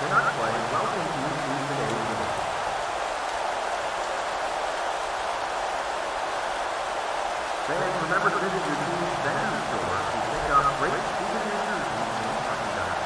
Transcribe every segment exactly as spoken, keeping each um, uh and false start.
Canuck play welcomes you to today's game. Fans, remember to visit your team's vendor store to pick up great souvenir jerseys and merchandise.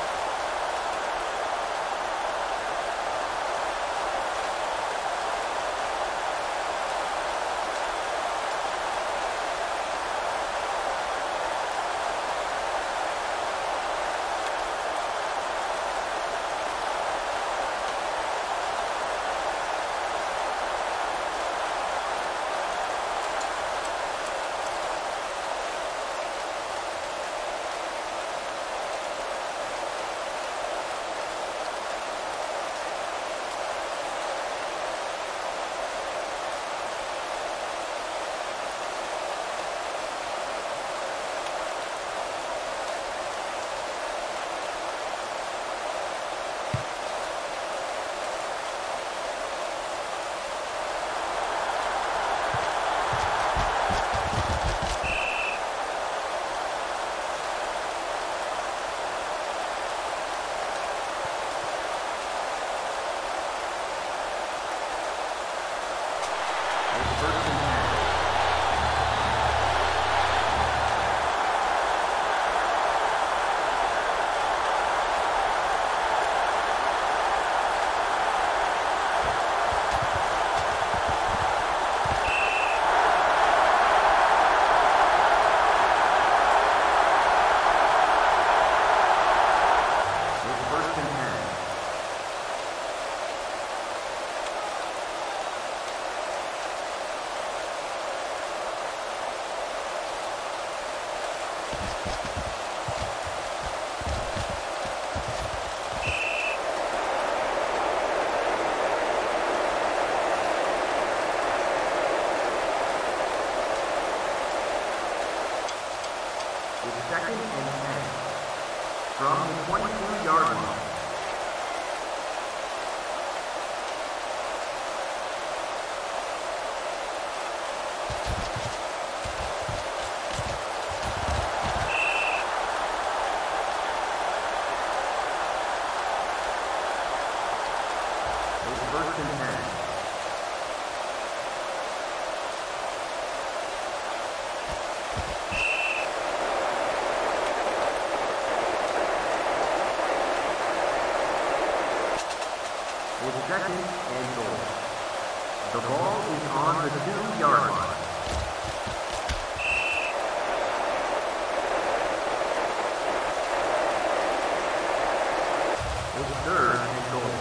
Second and ten from the twenty-two yard line. It's first and ten. With second and goal. The ball is on the two-yard line. It's third and goal.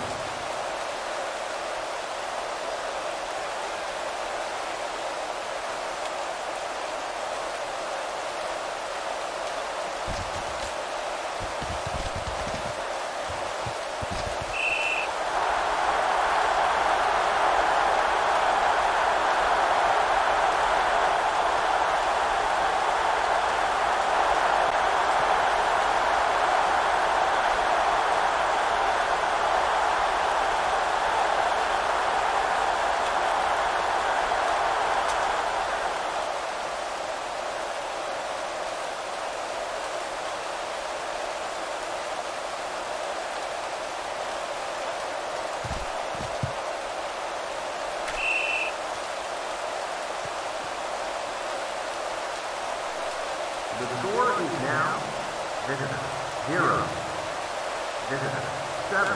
The score is now visitor zero, visitor seven.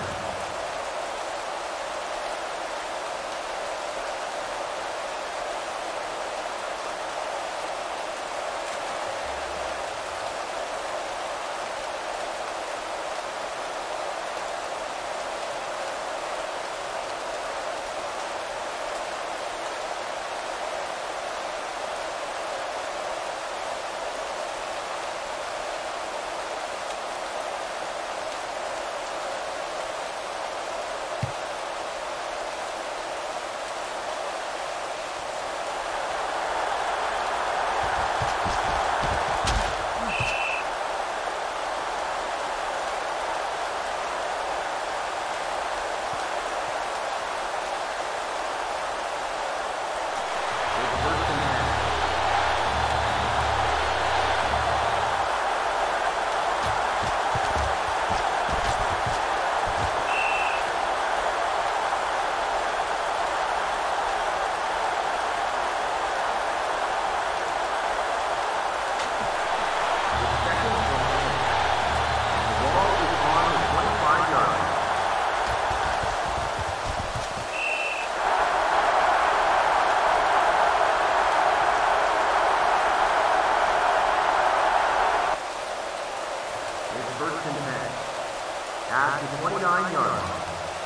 It's first and ten. At the twenty-nine yard line.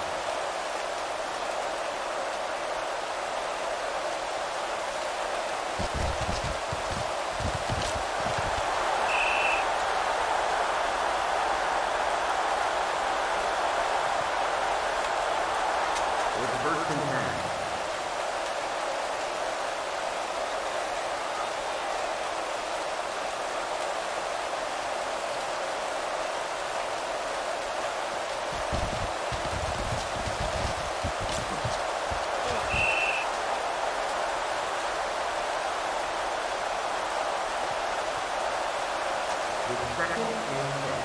It's first and ten. It's second and ten.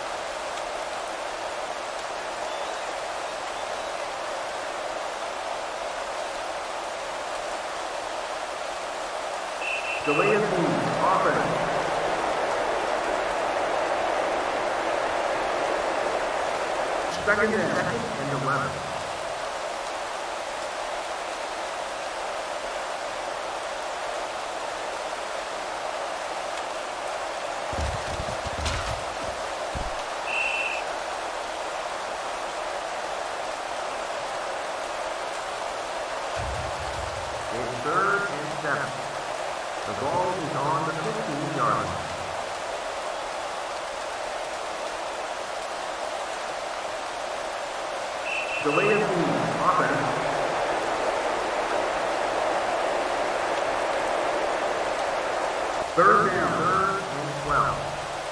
Delay of game, offense. Second and second and eleven. It's third and seven. The ball is on the fifteen yard line. Delay of game, offense. Third down, third and twelve.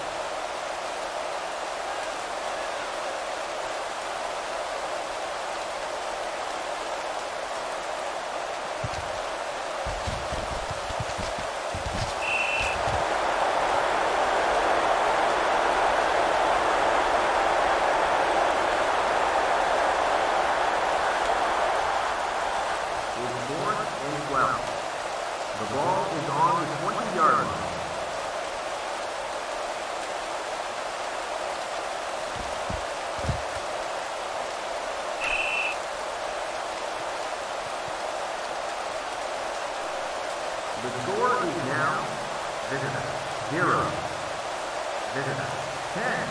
Fourth and twelve. The ball is on the twenty yard line. The score is now visitor zero, visitor ten.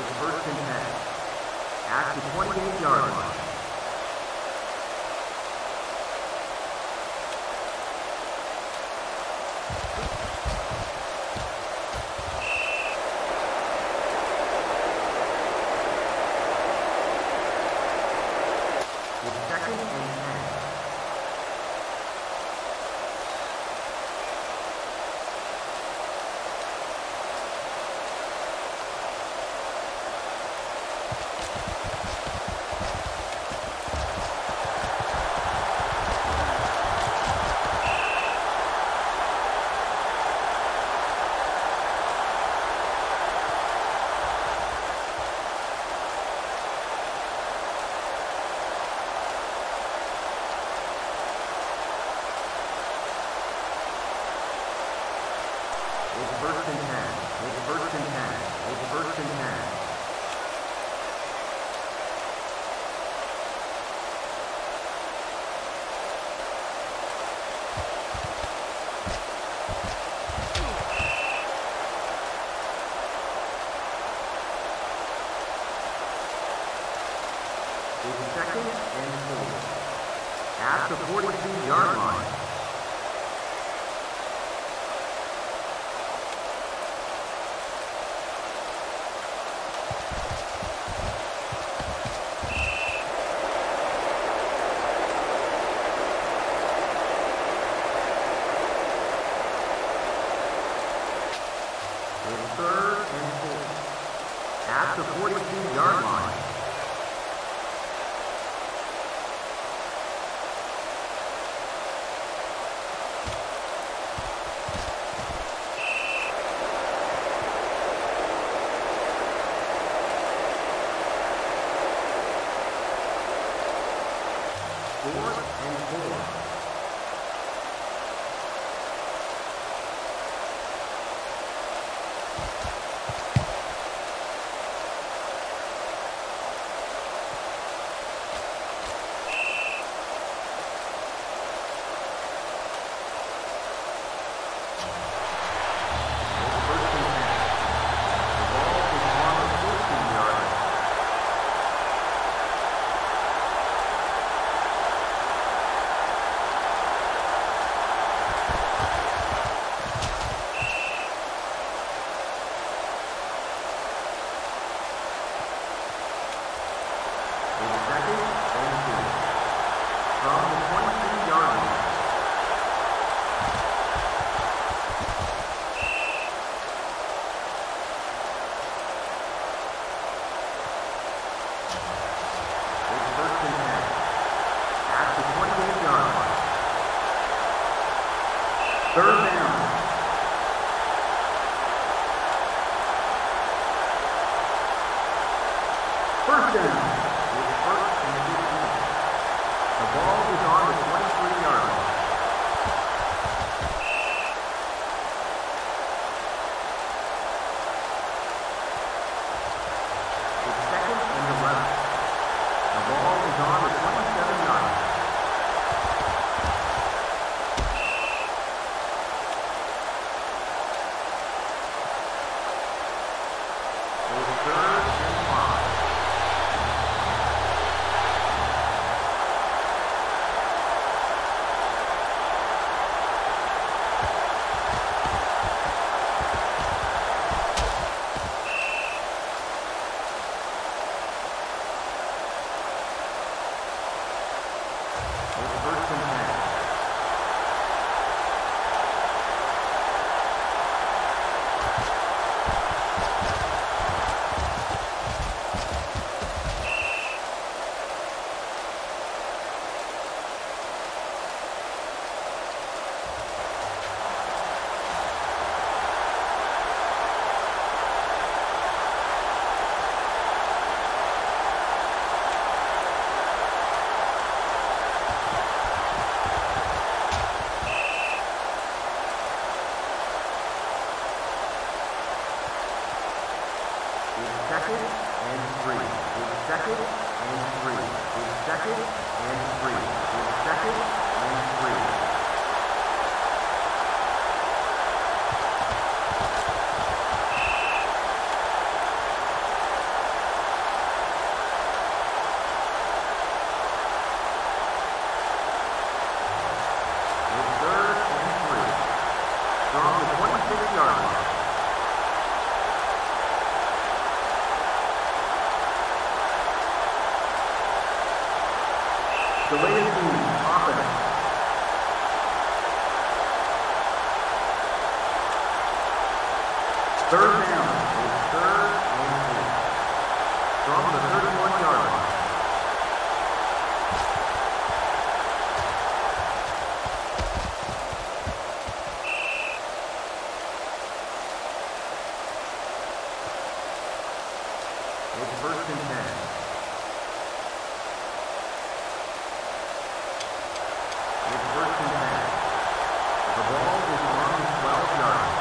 It's first and ten. At the twenty-eight yard line. It's second and ten. It's first and ten. It's first and ten. It's first and ten. It's second and four. At the forty-two yard line. It's third and four. At the forty-two yard line. Fourth and four. Third down. First down. It's first and fifteen. The ball is on the twenty-three yard line. It's second and eleven. The ball is on the twenty-seven yard line. Second and three. It's second and three. It's second and three. It's second and three. Third down. It's third and eight. From the thirty-one yard line. It's first and ten. It's first and ten. The ball is on the twelve yard line.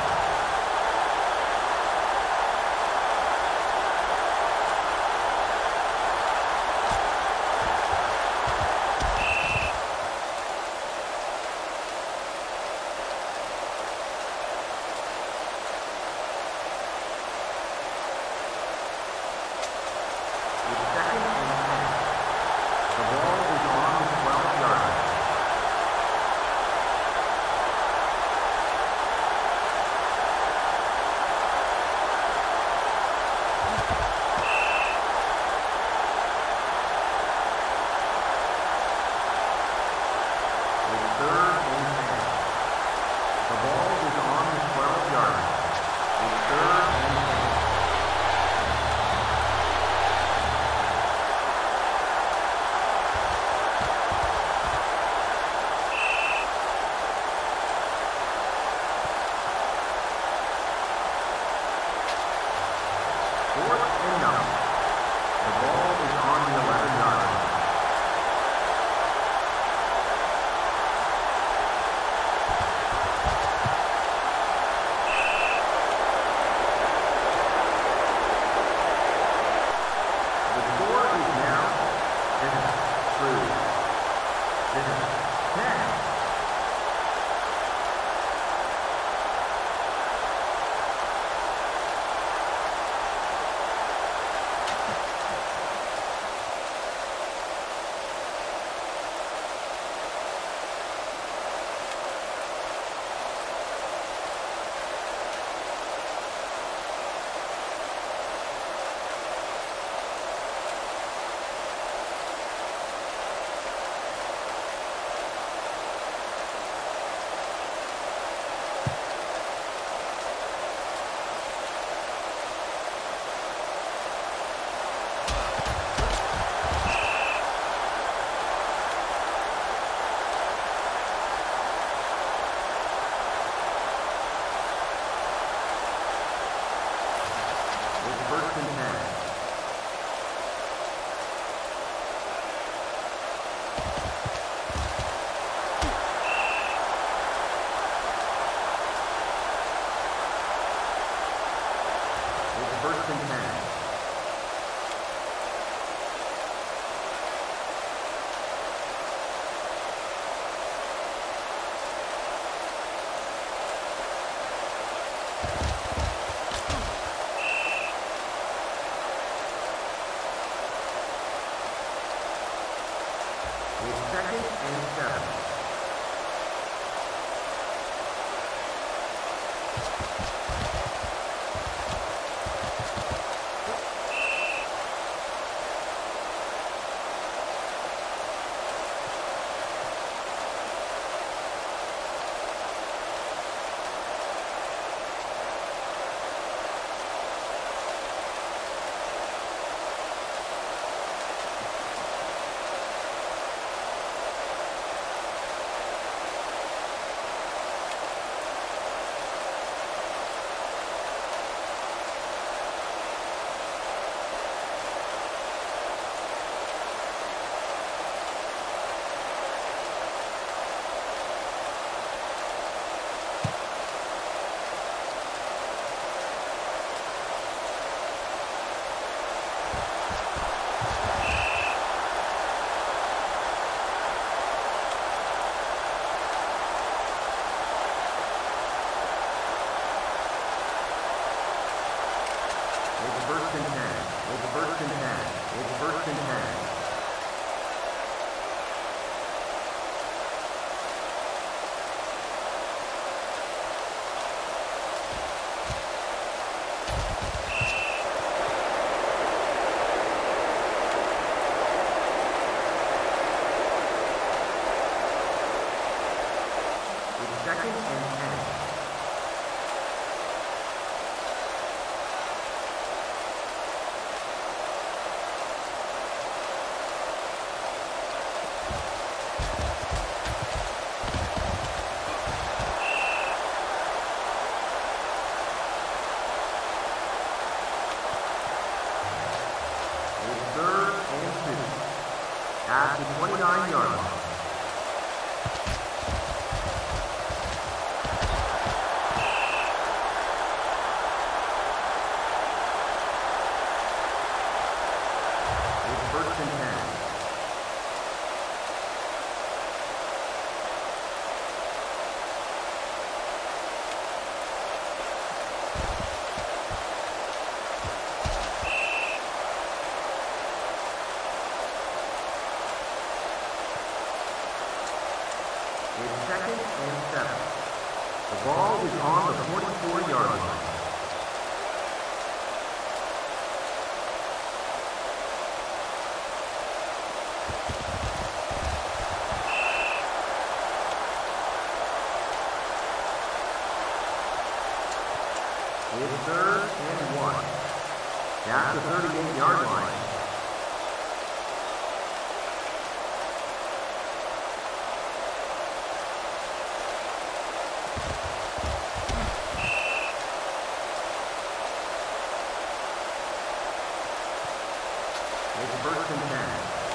at the twenty-nine yard line. It's first and ten. It's second and seven. The ball is on the forty-four yard line. It's third and one. At the thirty-eight yard line. It's first and ten.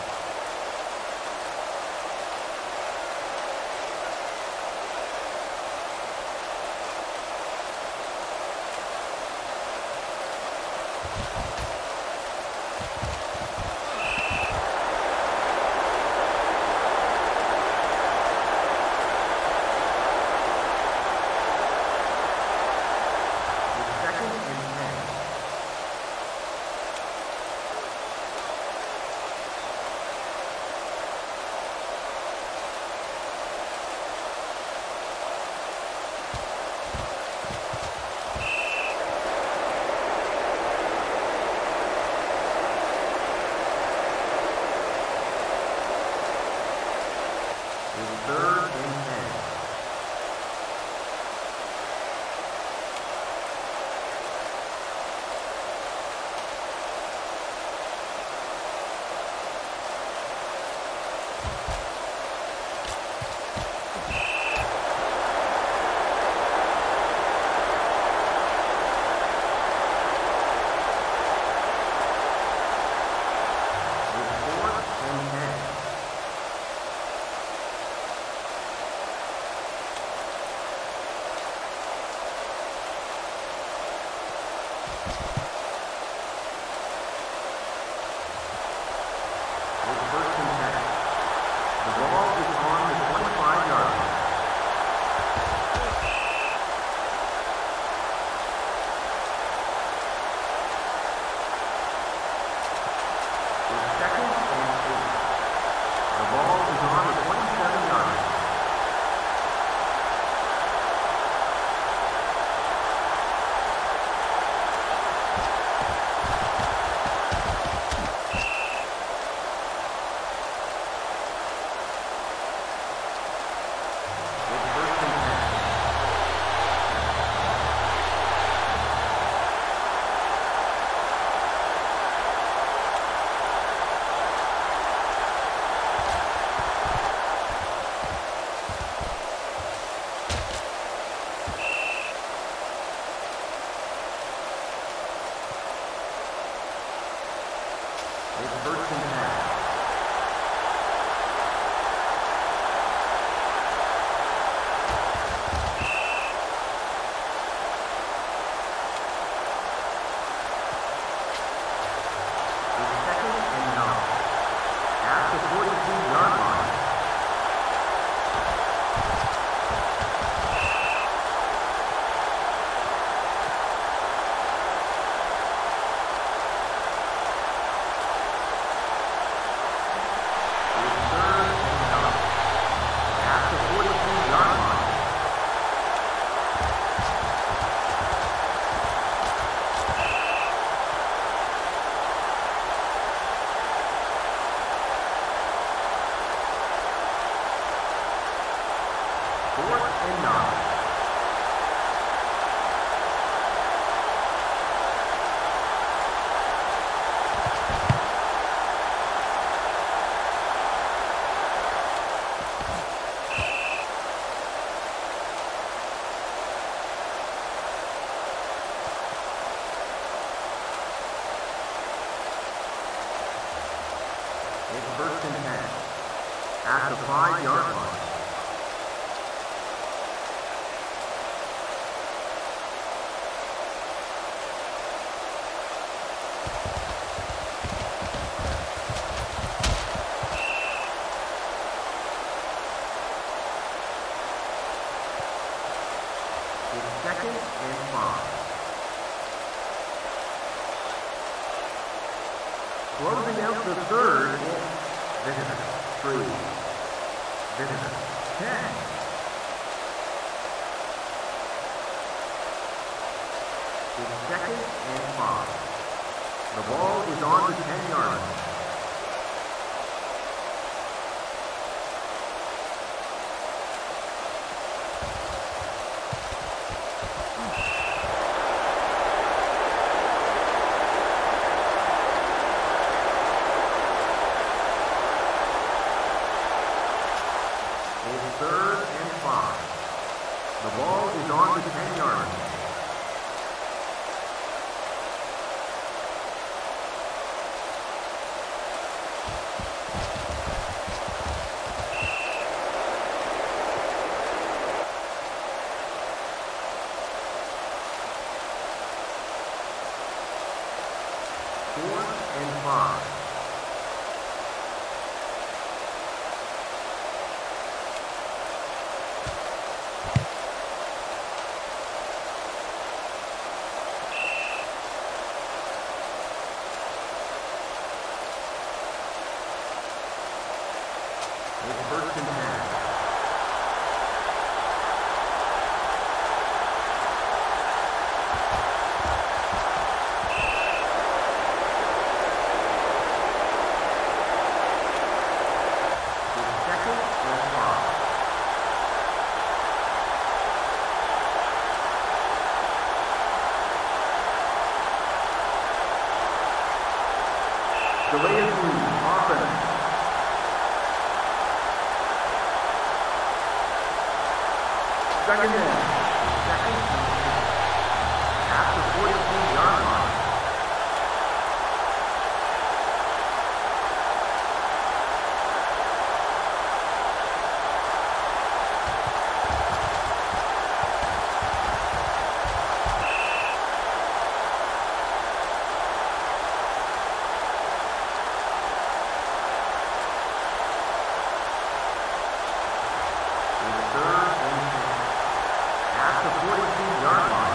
It's second and ten. It's third and ten. It's fourth and ten. It's first and ten. The ball is on the twenty-five yard line. It's second and eight. The ball is on the twenty-seven yard line. It's first and ten. It's first and ten. It's second and nine. At the forty-two yard line. It's third and nine. At the forty-two yard line. Fourth and nine. It's first first and ten. At the five-yard line. It's second and five. Closing out the third, it's visitor three, visitor ten. It's second and five. The ball is on the ten-yard line. Third and five. The ball is on the ten-yard line. Fourth and five. It's first and ten. It's second and five. Delay of game, offense. Second down. Second at the forty-two-yard line. It's third and ten. At the forty-two-yard line.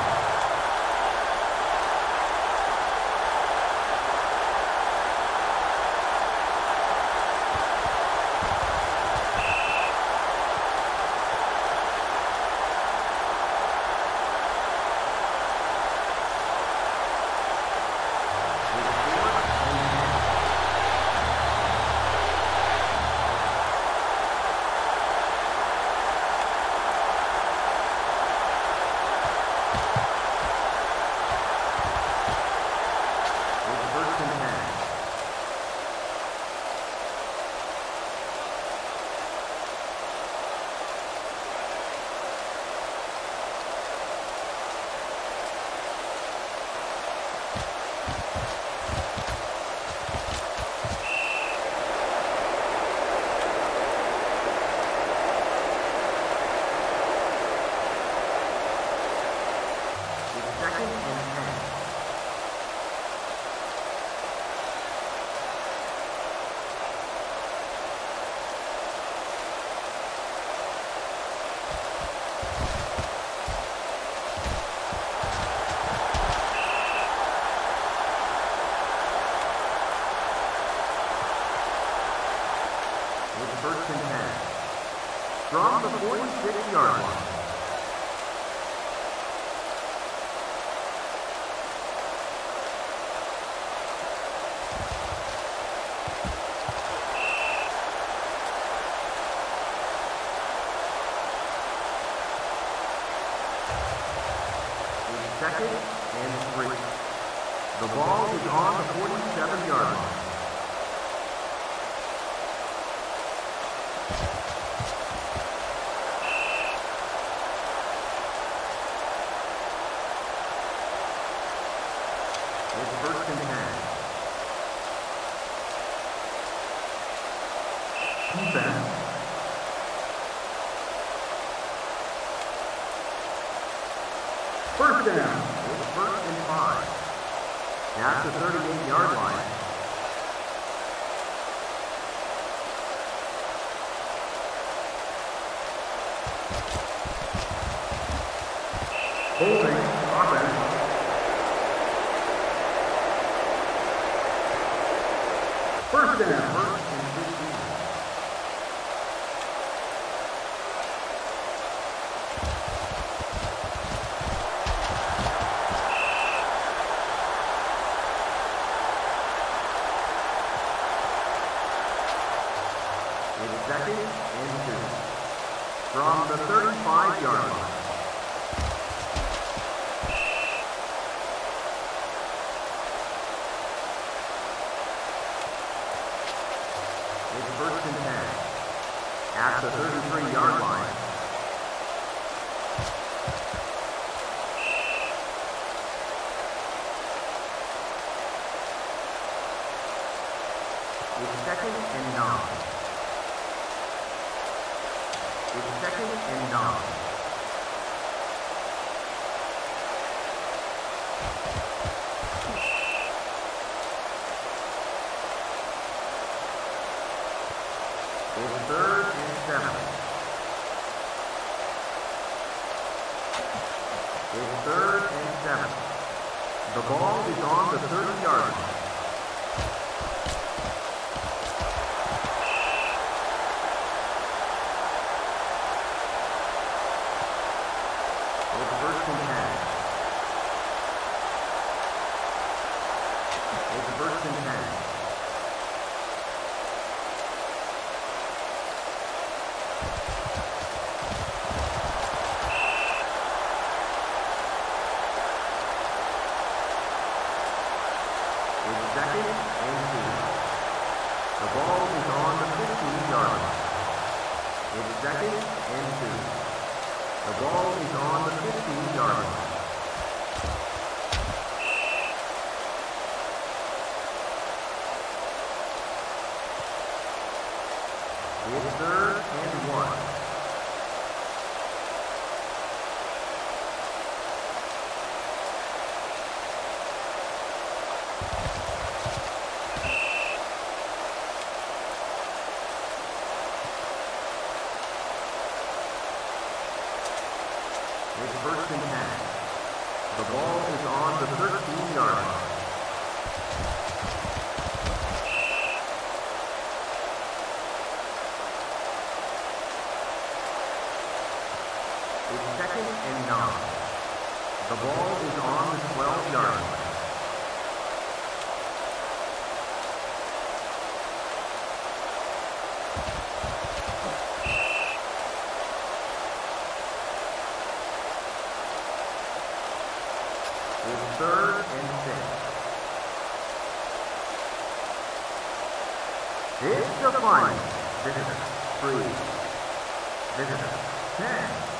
Second and ten. It's first and ten. From the forty-six-yard line. Second and three. The ball is on the forty-seven-yard line. It's first and ten. Defense. First down. It's first and five. At the thirty-eight yard line. Holding, offense. First down, first and fifteen. It's second and two. From the thirty-five yard line. First and ten. At the thirty-three yard line. It's second and nine. It's second and nine. It's third and seven. It's third and seven. The ball is on the thirty yard line. It's first and ten. It's first and ten. Second and two. The ball is on the fifteen yard line. It's second and two. The ball is on the fifteen yard line. It's third and one. It's first and ten. The ball is on the thirteen yard line. It's second and nine. The ball is on the twelve yard line. It's third and six. It's the final. Visitor, three. Visitor, ten.